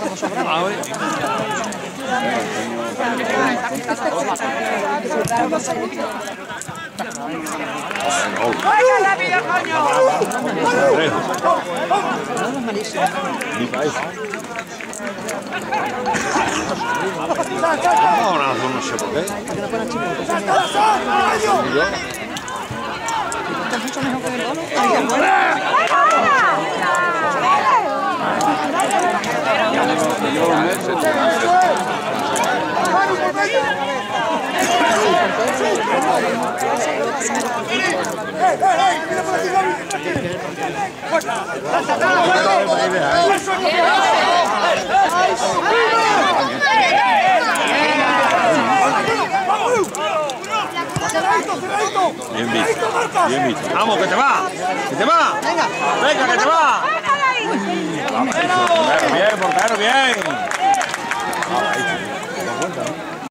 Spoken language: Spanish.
rápido, coño! Ahora no sé por qué. Está mucho mejor que el Lolo. Bien visto, bien visto. Vamos, que te va, que te va. Venga, que te va. Bien, portero, bien.